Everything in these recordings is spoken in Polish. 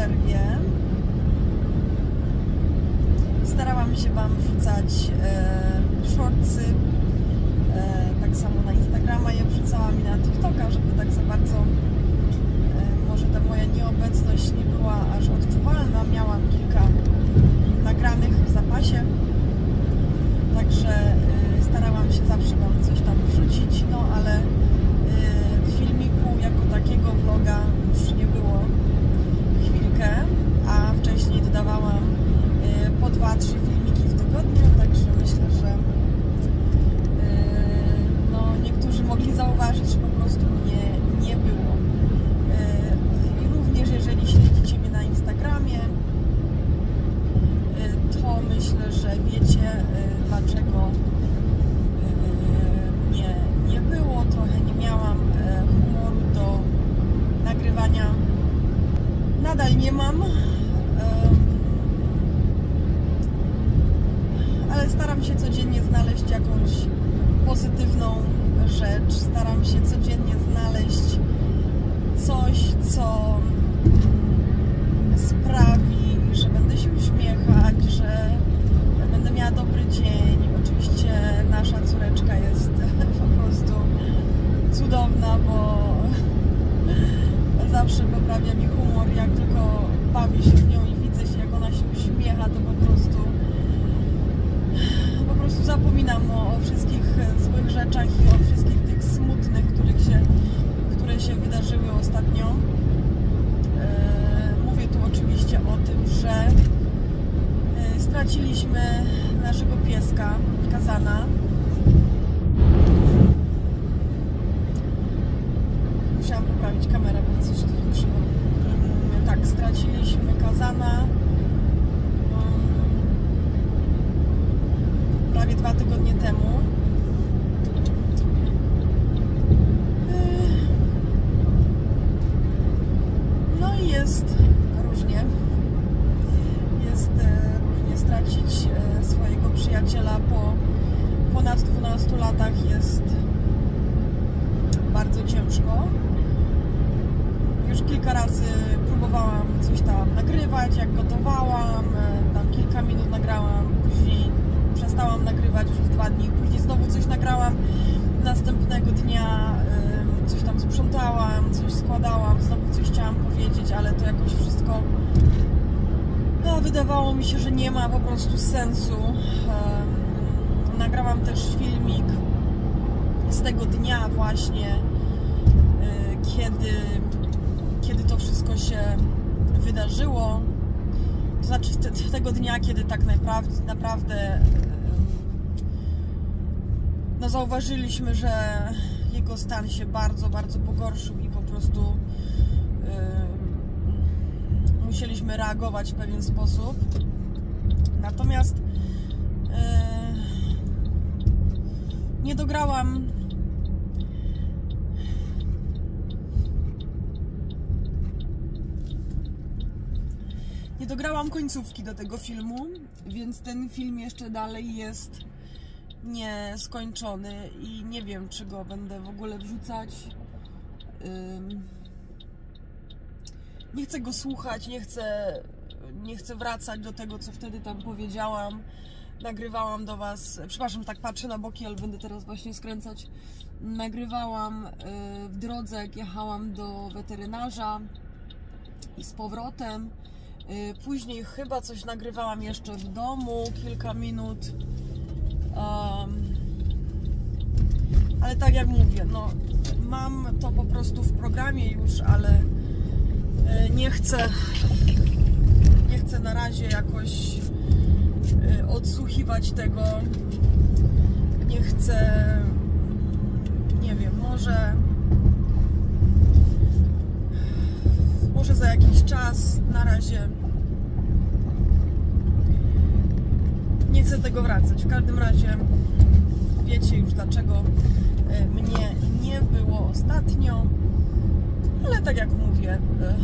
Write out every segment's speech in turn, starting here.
przerwie starałam się Wam wrzucać shortsy, tak samo na Instagrama je wrzucałam i na TikToka, żeby tak za bardzo może ta moja nieobecność nie była aż odczuwalna. Miałam kilka nagranych w zapasie, także starałam się zawsze Wam coś tam wrzucić, no ale filmiku jako takiego vloga już nie było chwilkę, a wcześniej dodawałam po 2-3 filmiki w tygodniu, także myślę, że no, niektórzy mogli zauważyć, że po prostu mnie nie było. I również jeżeli śledzicie mnie na Instagramie, to myślę, że wiecie, dlaczego mnie nie było. Trochę nie miałam humoru do nagrywania. Nadal nie mam, ale staram się codziennie znaleźć jakąś pozytywną rzecz. Staram się codziennie znaleźć coś, co sprawi, że będę się uśmiechać, że będę miała dobry dzień. Oczywiście nasza córeczka jest po prostu cudowna, bo zawsze poprawia mi humor. Jak tylko bawię się z nią i widzę się, jak ona się uśmiecha, to po prostu zapominam o wszystkich złych rzeczach i o wszystkich tych smutnych, które się wydarzyły ostatnio. Mówię tu oczywiście o tym, że straciliśmy naszego pieska, Kazana. Musiałam poprawić kamerę, bo coś tu ruszyło. Tak, straciliśmy Kazana prawie 2 tygodnie temu. No i jest różnie. Jest różnie stracić swojego przyjaciela po ponad 12 latach. Jest bardzo ciężko. Już kilka razy próbowałam coś tam nagrywać, jak gotowałam, tam kilka minut nagrałam, później przestałam nagrywać przez 2 dni, później znowu coś nagrałam, następnego dnia coś tam sprzątałam, coś składałam, znowu coś chciałam powiedzieć, ale to jakoś wszystko wydawało mi się, że nie ma po prostu sensu. Nagrałam też filmik z tego dnia właśnie, kiedy to wszystko się wydarzyło, to znaczy tego dnia, kiedy tak naprawdę no zauważyliśmy, że jego stan się bardzo, bardzo pogorszył i po prostu musieliśmy reagować w pewien sposób. Natomiast nie dograłam końcówki do tego filmu, więc ten film jeszcze dalej jest nieskończony i nie wiem, czy go będę w ogóle wrzucać. Nie chcę go słuchać, nie chcę wracać do tego, co wtedy tam powiedziałam. Nagrywałam do Was, przepraszam, tak patrzę na boki, ale będę teraz właśnie skręcać. Nagrywałam w drodze, jak jechałam do weterynarza i z powrotem. Później chyba coś nagrywałam jeszcze w domu, kilka minut. Ale tak jak mówię, no mam to po prostu w programie już, ale nie chcę na razie jakoś odsłuchiwać tego. Nie chcę, nie wiem, może za jakiś czas. Na razie nie chcę tego wracać. W każdym razie wiecie już, dlaczego mnie nie było ostatnio, ale tak jak mówię,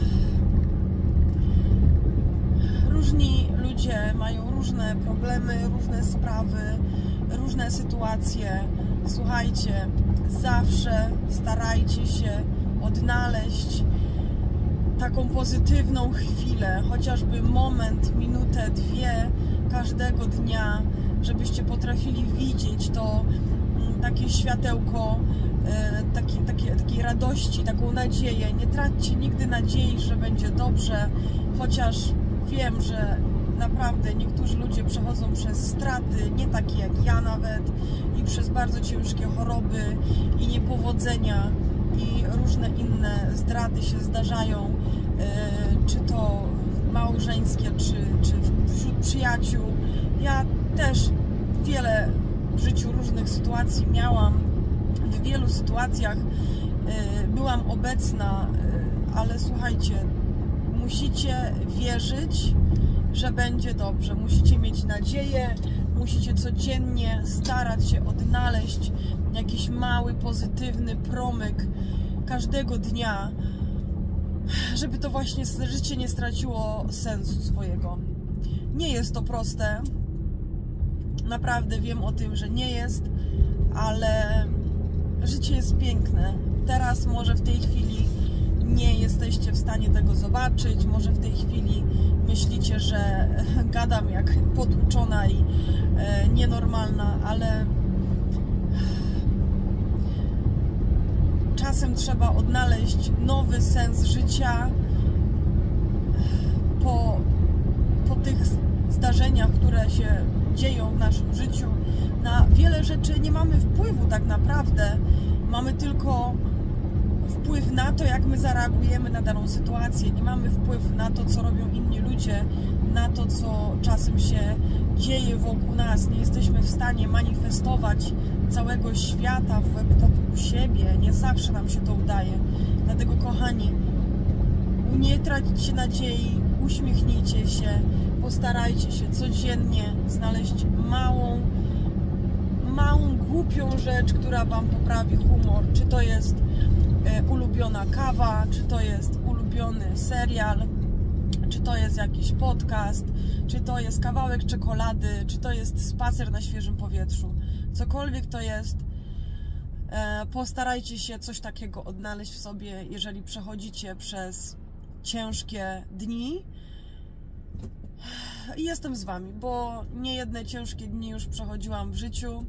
różni ludzie mają różne problemy, różne sprawy, różne sytuacje. Słuchajcie, zawsze starajcie się odnaleźć taką pozytywną chwilę, chociażby moment, minutę, dwie każdego dnia, żebyście potrafili widzieć to takie światełko, takiej radości, taką nadzieję. Nie traćcie nigdy nadziei, że będzie dobrze, chociaż wiem, że naprawdę niektórzy ludzie przechodzą przez straty, nie takie jak ja nawet, i przez bardzo ciężkie choroby i niepowodzenia i różne inne zdrady się zdarzają, czy to małżeńskie, czy wśród przyjaciół. Ja też wiele w życiu różnych sytuacji miałam, w wielu sytuacjach byłam obecna, ale słuchajcie, musicie wierzyć, że będzie dobrze. Musicie mieć nadzieję, musicie codziennie starać się odnaleźć jakiś mały, pozytywny promyk każdego dnia, żeby to właśnie życie nie straciło sensu swojego. Nie jest to proste. Naprawdę wiem o tym, że nie jest, ale życie jest piękne. Teraz może w tej chwili nie jesteście w stanie tego zobaczyć, może w tej chwili myślicie, że gadam jak potłuczona i nienormalna, ale czasem trzeba odnaleźć nowy sens życia po tych zdarzeniach, które się dzieją w naszym życiu. Na wiele rzeczy nie mamy wpływu tak naprawdę, mamy tylko wpływ na to, jak my zareagujemy na daną sytuację. Nie mamy wpływu na to, co robią inni ludzie, na to, co czasem się dzieje wokół nas. Nie jesteśmy w stanie manifestować całego świata wokół siebie. Nie zawsze nam się to udaje. Dlatego, kochani, nie traćcie nadziei, uśmiechnijcie się, postarajcie się codziennie znaleźć małą, głupią rzecz, która Wam poprawi humor. Czy to jest ulubiona kawa, czy to jest ulubiony serial, czy to jest jakiś podcast, czy to jest kawałek czekolady, czy to jest spacer na świeżym powietrzu. Cokolwiek to jest, postarajcie się coś takiego odnaleźć w sobie, jeżeli przechodzicie przez ciężkie dni. I jestem z Wami, bo niejedne ciężkie dni już przechodziłam w życiu,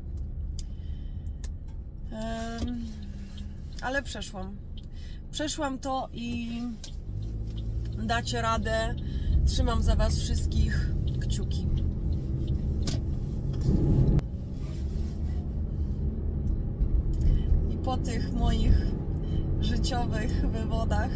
ale przeszłam to i dacie radę. Trzymam za Was wszystkich kciuki. I po tych moich życiowych wywodach,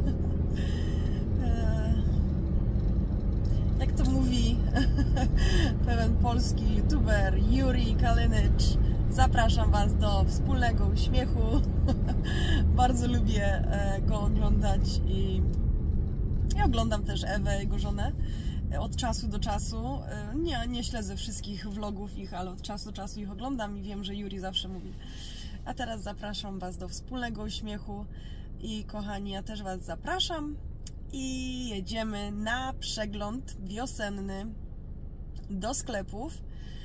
jak to mówi pewien polski youtuber Yuri Kalynycz, zapraszam Was do wspólnego uśmiechu. Bardzo lubię go oglądać i oglądam też Ewę, jego żonę, od czasu do czasu. Nie śledzę wszystkich vlogów ich, ale od czasu do czasu ich oglądam i wiem, że Yuri zawsze mówi. A teraz zapraszam Was do wspólnego uśmiechu i kochani, ja też Was zapraszam i jedziemy na przegląd wiosenny do sklepów.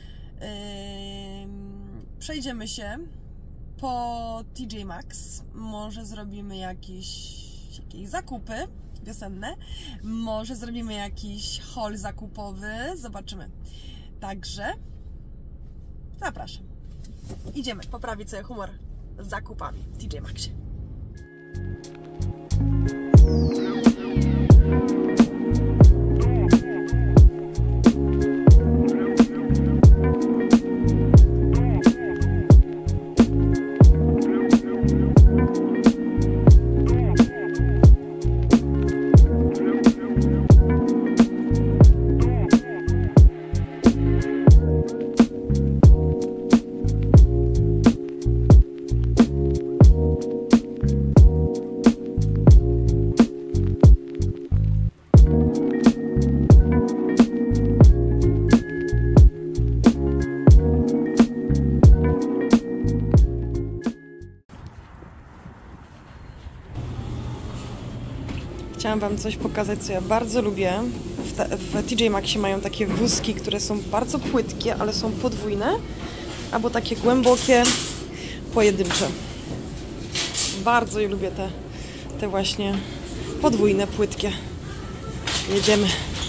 Przejdziemy się po TJ Maxx, może zrobimy jakieś zakupy wiosenne, może zrobimy jakiś haul zakupowy, zobaczymy. Także zapraszam. Idziemy poprawić sobie humor z zakupami w TJ Maxxie. Chciałam Wam coś pokazać, co ja bardzo lubię. W TJ Maxxie mają takie wózki, które są bardzo płytkie, ale są podwójne, albo takie głębokie, pojedyncze. Bardzo je lubię, te właśnie podwójne, płytkie. Jedziemy.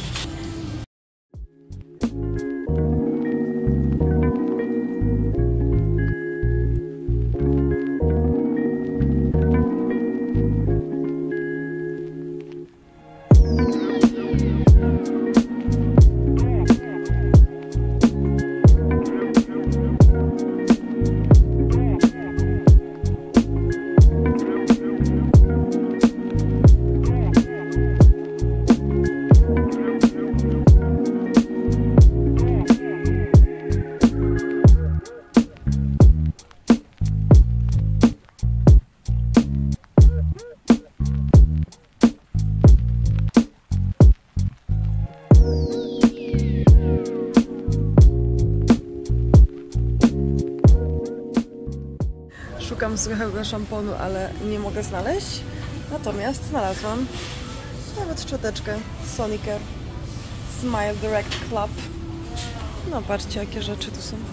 Szukam suchego szamponu, ale nie mogę znaleźć. Natomiast znalazłam nawet szczoteczkę Sonicare Smile Direct Club. No patrzcie, jakie rzeczy tu są.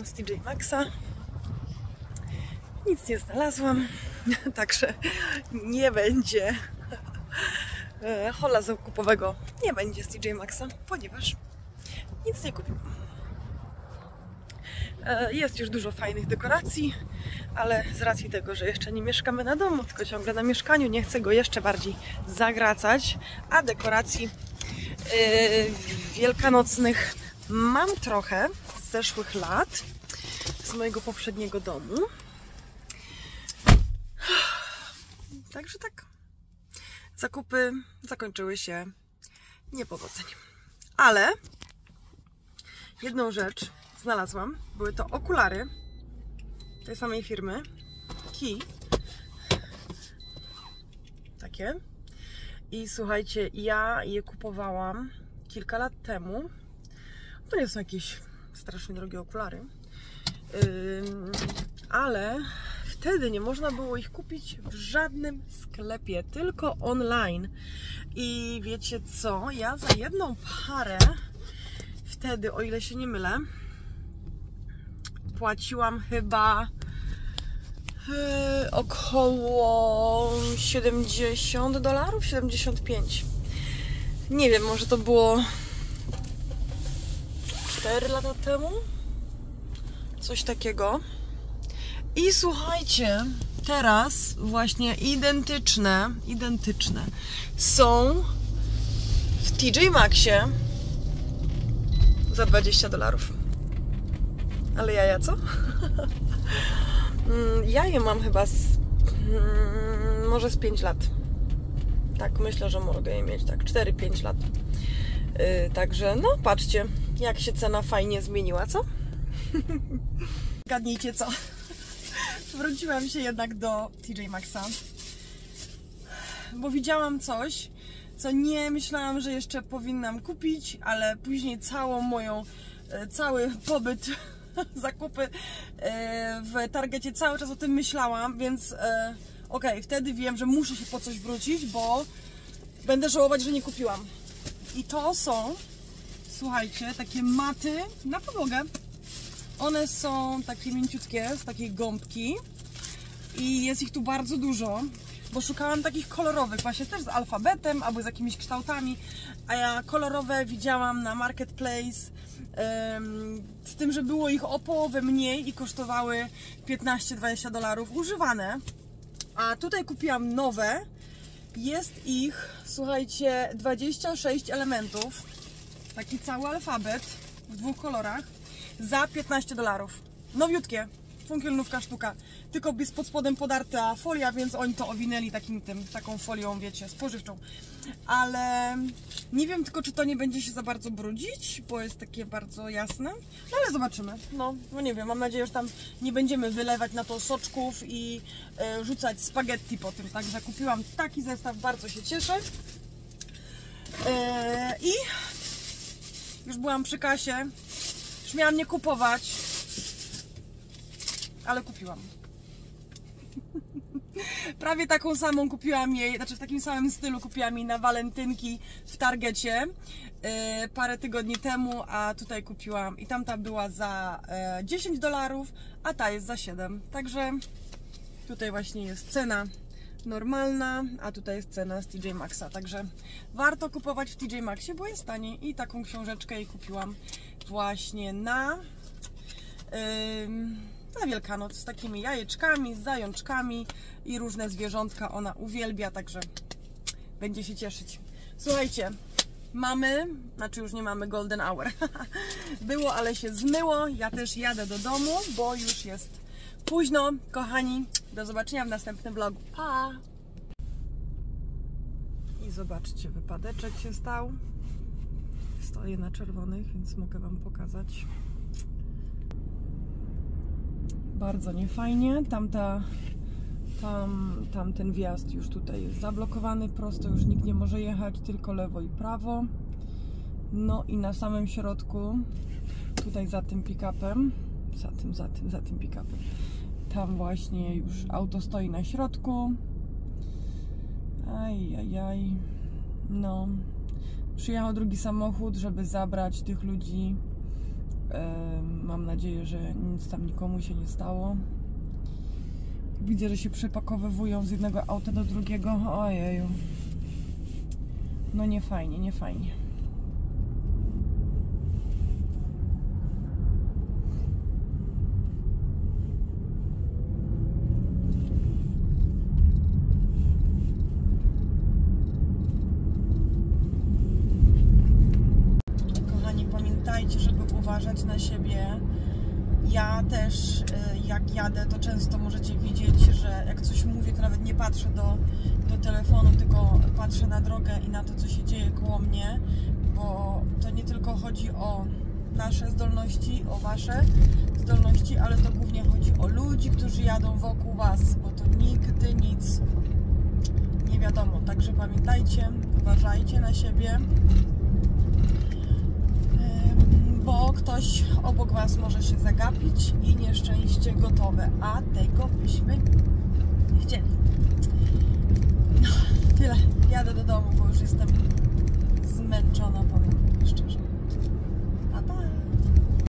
Wracam z TJ Maxxa. Nic nie znalazłam, także nie będzie hola zakupowego. Nie będzie z TJ Maxxa, ponieważ nic nie kupiłam. Jest już dużo fajnych dekoracji, ale z racji tego, że jeszcze nie mieszkamy na domu, tylko ciągle na mieszkaniu, nie chcę go jeszcze bardziej zagracać, a dekoracji wielkanocnych mam trochę z zeszłych lat, z mojego poprzedniego domu. Także tak, zakupy zakończyły się niepowodzeniem. Ale jedną rzecz znalazłam. Były to okulary tej samej firmy. Key. Takie. I słuchajcie, ja je kupowałam kilka lat temu. To nie są jakieś strasznie drogie okulary. Ale wtedy nie można było ich kupić w żadnym sklepie, tylko online. I wiecie co? Ja za jedną parę wtedy, o ile się nie mylę, płaciłam chyba około $70, 75. Nie wiem, może to było 4 lata temu? Coś takiego. I słuchajcie, teraz właśnie identyczne są w TJ Maxxie za $20. Ale jaja co? Ja je mam chyba może z 5 lat. Tak, myślę, że mogę je mieć tak 4-5 lat. Także no patrzcie, jak się cena fajnie zmieniła, co? Gadnijcie co? Wróciłam się jednak do TJ Maxxa, bo widziałam coś, co nie myślałam, że jeszcze powinnam kupić, ale później cały pobyt, zakupy w Targecie cały czas o tym myślałam, więc okej, wtedy wiem, że muszę się po coś wrócić, bo będę żałować, że nie kupiłam. I to są, słuchajcie, takie maty na podłogę. One są takie mięciutkie, z takiej gąbki i jest ich tu bardzo dużo, bo szukałam takich kolorowych, właśnie też z alfabetem albo z jakimiś kształtami, a ja kolorowe widziałam na Marketplace, z tym, że było ich o połowę mniej i kosztowały $15-20 używane, a tutaj kupiłam nowe. Jest ich, słuchajcie, 26 elementów, taki cały alfabet w 2 kolorach za $15. Nowiutkie, funkielnówka sztuka, tylko jest pod spodem podarta folia, więc oni to owinęli taką folią, wiecie, spożywczą. Ale nie wiem tylko, czy to nie będzie się za bardzo brudzić, bo jest takie bardzo jasne. No ale zobaczymy. No nie wiem, mam nadzieję, że tam nie będziemy wylewać na to soczków i rzucać spaghetti po tym. Także kupiłam taki zestaw, bardzo się cieszę. I już byłam przy kasie. Już miałam nie kupować, ale kupiłam. Prawie taką samą kupiłam jej, znaczy w takim samym stylu kupiłam jej na walentynki w Targecie parę tygodni temu, a tutaj kupiłam i tamta była za $10, a ta jest za 7. Także tutaj właśnie jest cena normalna, a tutaj jest cena z TJ Maxxa. Także warto kupować w TJ Maxxie, bo jest taniej. I taką książeczkę jej kupiłam właśnie na Wielkanoc z takimi jajeczkami, z zajączkami i różne zwierzątka ona uwielbia, także będzie się cieszyć. Słuchajcie, znaczy już nie mamy golden hour. Było, ale się zmyło. Ja też jadę do domu, bo już jest późno. Kochani, do zobaczenia w następnym vlogu. Pa! I zobaczcie, wypadeczek się stał. Stoję na czerwonych, więc mogę Wam pokazać. Bardzo niefajnie. Tamten wjazd już tutaj jest zablokowany. Prosto już nikt nie może jechać, tylko lewo i prawo. No i na samym środku, tutaj za tym pick-upem, za tym pick-upem, tam właśnie już auto stoi na środku. Ajajaj. No. Przyjechał drugi samochód, żeby zabrać tych ludzi Mam nadzieję, że nic tam nikomu się nie stało. Widzę, że się przepakowywują z jednego auta do drugiego. Ojeju. No nie fajnie, nie fajnie. Kochani, pamiętajcie, żeby uważać na siebie. Ja też, jak jadę, to często możecie widzieć, że jak coś mówię, to nawet nie patrzę do telefonu, tylko patrzę na drogę i na to, co się dzieje koło mnie, bo to nie tylko chodzi o nasze zdolności, o wasze zdolności, ale to głównie chodzi o ludzi, którzy jadą wokół was, bo to nigdy nic nie wiadomo. Także pamiętajcie, uważajcie na siebie, bo ktoś obok was może się zagapić i nieszczęście gotowe, a tego byśmy nie chcieli. No, tyle. Jadę do domu, bo już jestem zmęczona, powiem szczerze.